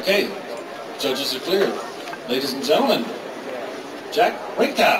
Okay, judges are cleared. Ladies and gentlemen, Jack Rinka.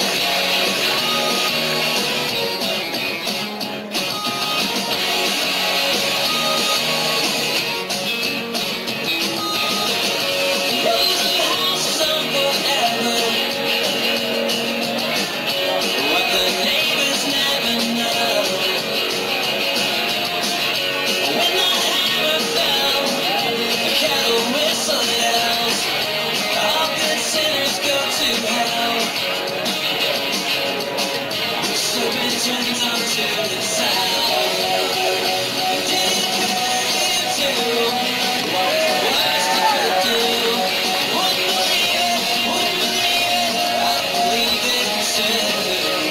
Turns on to the sound. Did it too? Worst you could do. Wouldn't believe it, wouldn't believe it. I believe it too.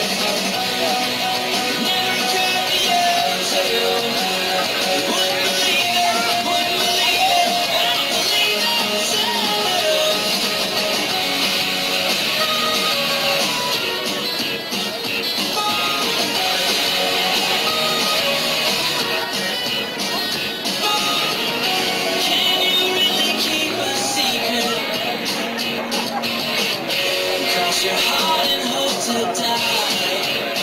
Never occurred to you too. Wouldn't believe it, wouldn't believe it. I believe it too. Cross your heart and hope to die.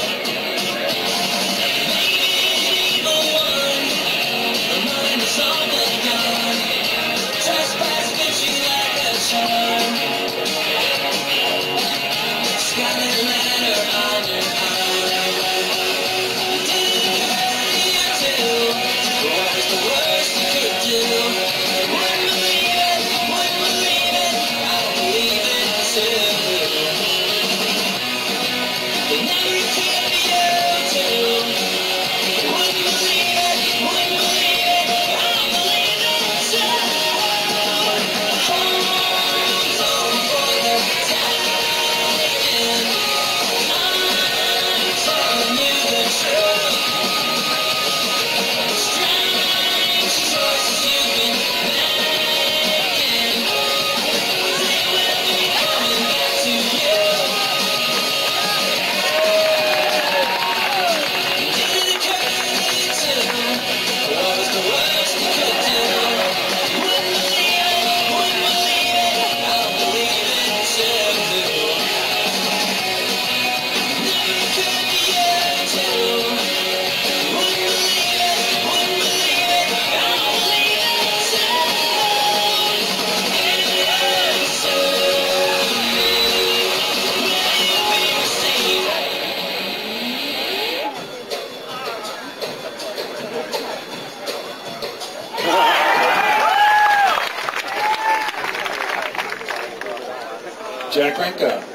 Maybe the one, the mind is all but gone. Trespass fits you like a charm. Scarlet letter on your arm. Did it hurt you too? What was the worst you could do? Wouldn't believe it, wouldn't believe it. I believe it too. They never could be you too. Wouldn't believe it, wouldn't believe it. I believe it too. Arms over for the taking. I'm telling you the truth. Strange choices you've been making. They will be coming back to you. Did it occur to you too? What was the worst you could do? Wouldn't believe it, wouldn't believe it. I believe it too. Never occurred to you too. Wouldn't believe it, wouldn't believe it. I believe it too. It hurts to me. Will you be received? Jack Rinka.